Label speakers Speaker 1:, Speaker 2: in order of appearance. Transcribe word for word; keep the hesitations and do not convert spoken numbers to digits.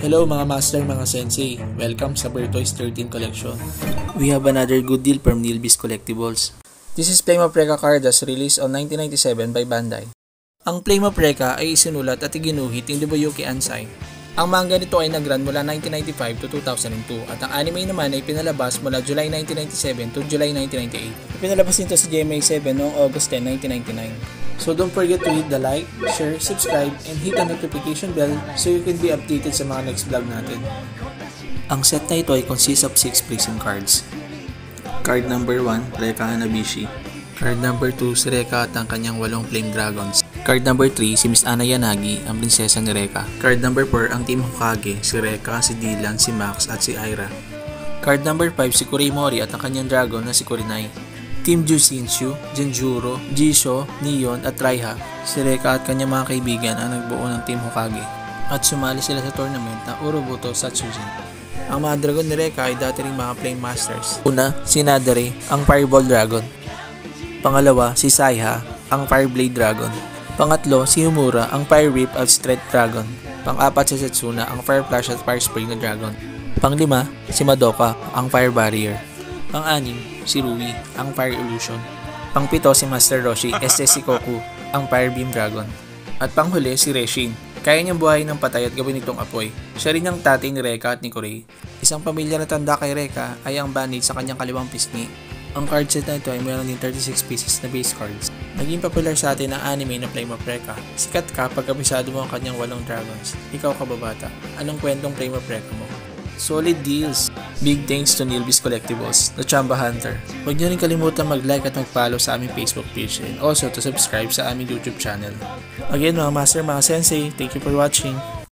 Speaker 1: Hello mga master, mga sensei. Welcome sa Bertoys thirteen collection. We have another good deal from Nilbis Collectibles. This is Flame of Recca Carddass, released on nineteen ninety-seven by Bandai. Ang Flame of Recca ay isinulat at iginuhit ni Nobuyuki Anzai. Ang manga nito ay nag-run mula nineteen ninety-five to two thousand two at ang anime naman ay pinalabas mula July nineteen ninety-seven to July nineteen ninety-eight. Pinalabas nito sa G M A seven noong August tenth, nineteen ninety-nine. So don't forget to hit the like, share, subscribe, and hit the notification bell so you can be updated sa mga next vlog natin. Ang set na ito ay consists of six Prism cards. Card number one, Recca Hanabishi. Card number two, si Rekka at ang kanyang walong Flame Dragons. Card number three, si Miss Ana Yanagi, ang prinsesa ni Rekka. Card number four, ang Team Hokage, si Rekka, si Dylan, si Max, at si Aira. Card number five, si Kureimori at ang kanyang dragon na si Kurenai. Team Jusinshu, Genjuro, Jisho, Neon at Raiha. Si Rekka at kanyang mga kaibigan ang nagbuo ng Team Hokage. At sumali sila sa tournament na Urobuto Satsujin. Ang mga dragon ni Rekka ay dati ring mga Flame Masters. Una, si Nadare, ang Fireball Dragon. Pangalawa, si Saiha, ang Fireblade Dragon. Pangatlo, si Humura, ang Fire Whip at Strength Dragon. Pang-apat, si Setsuna, ang Fire Flash at Fire Spring na Dragon. Panglima, si Madoka, ang Fire Barrier. Pang-anim, si Rui, ang Fire Illusion. Pang-pito, si Master Roshi, S S Sikoku, ang Fire Beam Dragon. At panghuli, si Reshin. Kaya niyang buhayin ng patay at gawin itong apoy. Siya rin ang tatay ni Rekka at ni Kurei. Isang pamilya na tanda kay Rekka ay ang bandage sa kanyang kaliwang pisngi. Ang card set na ito ay meron din thirty-six pieces na base cards. Naging popular sa atin ang anime na Flame of Recca. Sikat ka pag kabisado mo ang kanyang walong dragons. Ikaw kababata, anong kwentong Flame of Recca mo? Solid deals! Big thanks to Nilbis Collectibles, the Chamba Hunter. Huwag niyo rin kalimutan mag-like at mag-follow sa aming Facebook page and also to subscribe sa aming YouTube channel. Again mga master, mga sensei, thank you for watching.